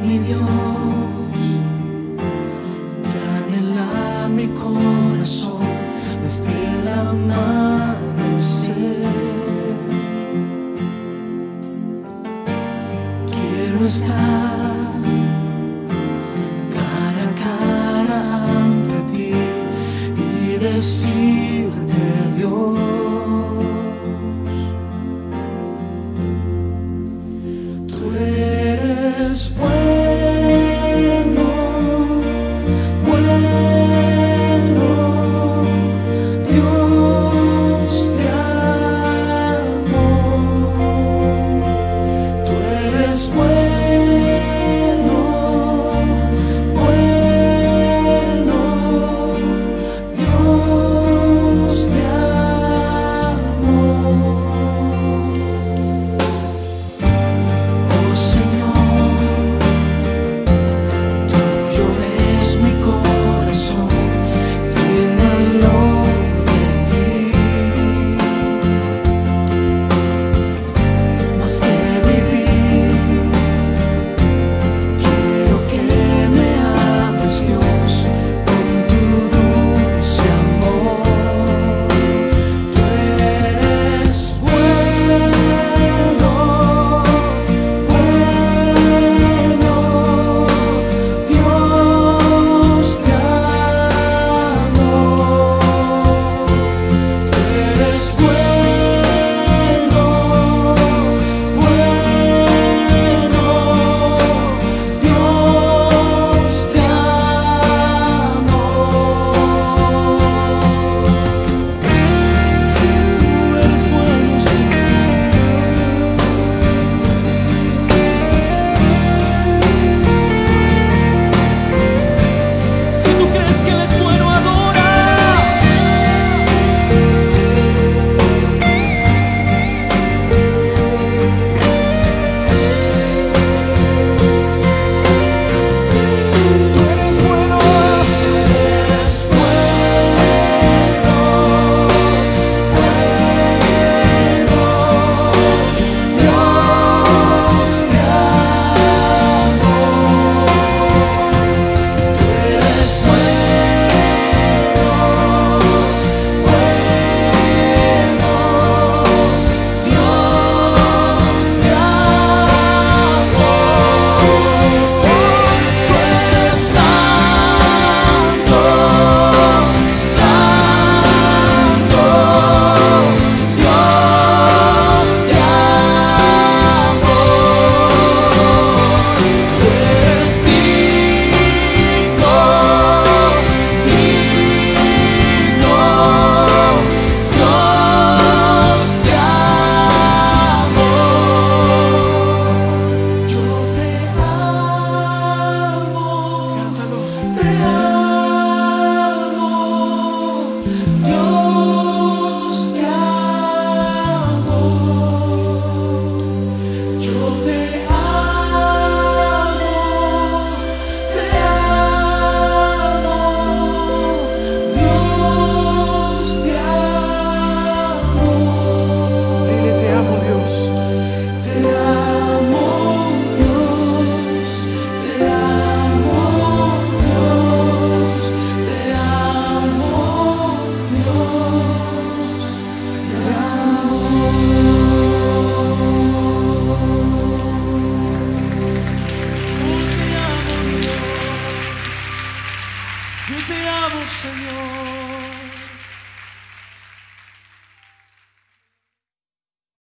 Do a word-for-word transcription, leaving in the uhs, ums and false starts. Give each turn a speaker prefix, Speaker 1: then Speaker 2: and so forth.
Speaker 1: mi Dios, te anhela mi corazón desde el amanecer. Quiero estar cara a cara ante ti y decirte, Dios, tú eres bueno, bueno, Dios de amor. Tú eres bueno, bueno, Dios de amor. Oh Señor, tuyo es mi corazón, llénalo de ti. Más que vivir, quiero que me ames, Dios, con tu dulce amor. Tú eres bueno, bueno, Dios de amor. Tú eres bueno, bueno, Dios de amor. Si tú crees que Él es bueno, adora. Tú eres bueno, eres bueno, bueno, Dios de amor. Tú eres bueno, bueno, Dios de amor. Tú eres santo, santo, Dios de amor. Tú eres digno, digno, Dios de amor. Yo te amo, te amo, Dios de amor. Yo te amo, te amo, Dios de amor. Dile, te amo, Dios. Te amo, Dios. Te amo, Dios. Te amo, Dios. Te amo. Yo te amo, Señor.